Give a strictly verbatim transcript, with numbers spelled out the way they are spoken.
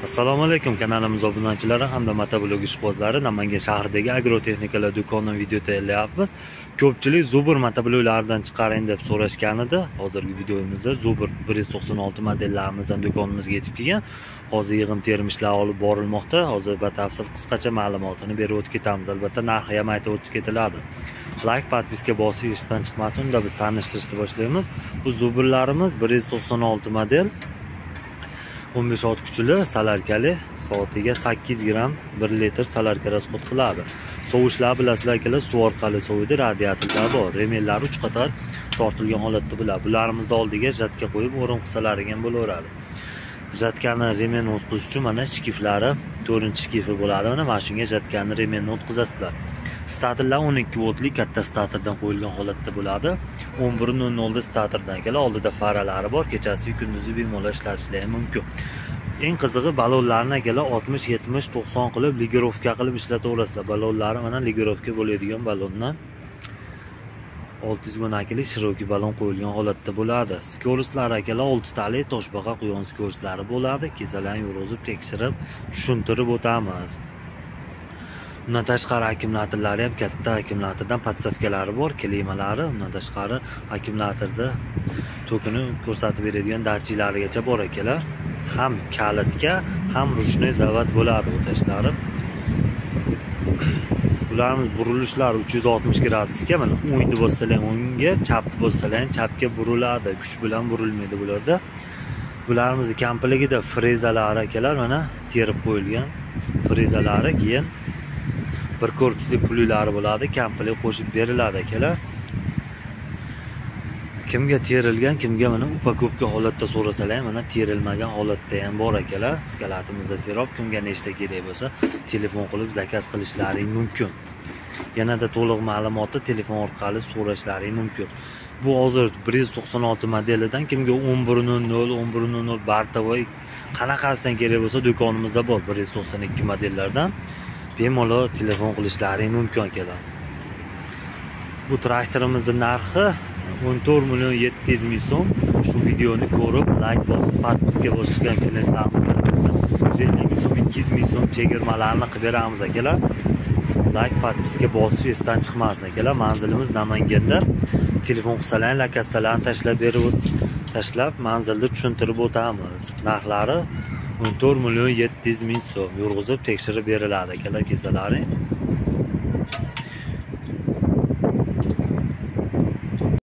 Assalomu alaykum kanalimiz obunachilari hamda motoblog ishqibozlari. Namangan shahridagi agrotexnikalar do'konidan video tayyorlayapmiz. Ko'pchilik Zubur motobloglardan chiqaring deb so'rashgan edi. Hozirgi videomizda Zubur bir yuz to'qson olti modellarimizdan do'konimizga yetib kelgan. Hozir yig'im terim ishlari olib borilmoqda. Hozir batafsil qisqacha ma'lumotini berib o'tib ketamiz. Albatta narxi ham aytib o'tib ketiladi. Like, podpiska bosib ishdan chiqmasin, unda biz tanishtirishni boshlaymiz. Bu Zuburlarimiz bir yuz to'qson olti model. o'n besh ot kuchli salarkali, soatiga sakkiz gram bir litr salarka rasxod qiladi. Sovushlar bilasizlar akalar, suv orqali soviydi, radiatorlar bor. Remellari uch qator tortilgan holatda bo'ladi. Bularimizni oldiga jatka qo'yib o'rin qilsalar ham bo'laveradi. Jatkani remen o'tqizish uchun mana shkiflari to'rtinchi shkifi bo'ladi. Mana shunga jatkani remenni o'tkazasizlar. Statorlar o'n ikki voltli katta statordan qo'yilgan holatda bo'ladi. o'n bir nol nol da statordan kelar, oldida faralari bor, kechasi kunduzi bemalol ishlatishlari mumkin. Eng qizig'i balonlarni kelar oltmish yetmish to'qson qilib ligirovka qilib ishlataverasizlar. Balonlari mana ligirovka bo'ladigan balondan olti yuz gonakili shiroki balon qo'yilgan holatda bo'ladi. Skoroslari akalar olti tali toshbaqa quyon skoroslari bo'ladi. Kesalarni yurg'izib tekshirib tushuntirib o'tamiz. Undan tashqari akkumulyatorlari ham katta akkumulyatordan podstavkalari bor, klimalari, undan tashqari akkumulyatorda tokini ko'rsatib beradigan datchiklarigacha bor akalar. Ham kalitga, ham ruchnoy zavod bo'ladi o'tashlari. Bularimiz burilishlari uch yuz oltmish gradusga, mana o'ngni bossalang o'ngga, chapni bossalang chapga buriladi. Kuch bilan burilmaydi bularda. Bularimizni kampiligida frezalari akalar mana terib qo'yilgan. Frezalari keyin bir korpusli pulilari bo'ladi, kampilik qo'shib beriladi akalar. Kimga terilgan, kimga mana upakovka holatda so'rasalar, mana terilmagan holatda ham bor akalar. Skalatimizda serob, kimga nechta kerak bo'lsa, telefon qilib zakaz qilishlaring mumkin. Yanada to'liq ma'lumotni telefon orqali so'rashlaring mumkin. Bu hozir bir yuz to'qson olti modelidan kimga o'n bir nol nol, o'n bir nol nol bartavoy qanaqasidan kerak bo'lsa, do'konimizda bor bir yuz to'qson ikki modellardan. Bemalol telefon qilishlaring mumkin akalar. Bu traktorimizning narxi o'n to'rt million yetti yuz ming so'm. Shu videoni ko'rib, like bosib, podpiska bosishgan klientlarimizga yuz ellik ming so'm, ikki yuz ming so'm chegirmalarni qilib beramiz akalar. Like, podpiska bosish esdan chiqmasin akalar. Manzilimiz Namanganda. Telefon qilsalar, lokatsiyalarni tashlab berib tashlab, manzilni tushuntirib o'tamiz. Narxlari o'n to'rt million yetti yuz ming so'm. Yurg'izib tekshirib beriladi akalar, kesalaring.